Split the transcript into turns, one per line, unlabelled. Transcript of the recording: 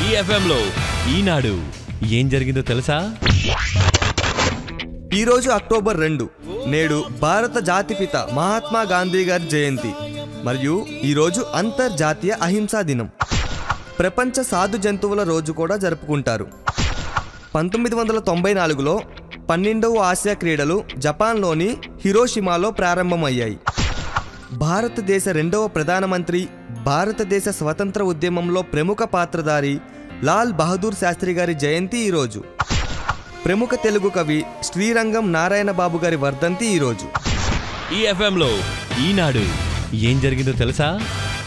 EFM లో ఈనాడు ఏం జరిగిందో తెలుసా?
ఈరోజు అక్టోబర్ 2 నేడు భారత జాతిపిత మహాత్మా గాంధీ గారి జయంతి మరియు ఈరోజు అంతర్జాతీయ అహింసా దినం. ప్రపంచ సాధు జంతువుల రోజు కూడా జరుపుకుంటారు. 1994లో 12వ ఆసియా క్రీడలు జపాన్లోని హిరోషిమాలో ప్రారంభమయ్యాయి. భారతదేశ 2వ ప్రధానమంత్రి, భారతదేశ స్వతంత్ర ఉద్యమంలో ప్రముఖ పాత్రధారి లాల్ బహదూర్ శాస్త్రి గారి జయంతి ఈరోజు. ప్రముఖ తెలుగు కవి శ్రీరంగం నారాయణ బాబు గారి వర్ధంతి ఈరోజు.
EFM లో ఈనాడు ఏం జరిగిందో తెలుసా?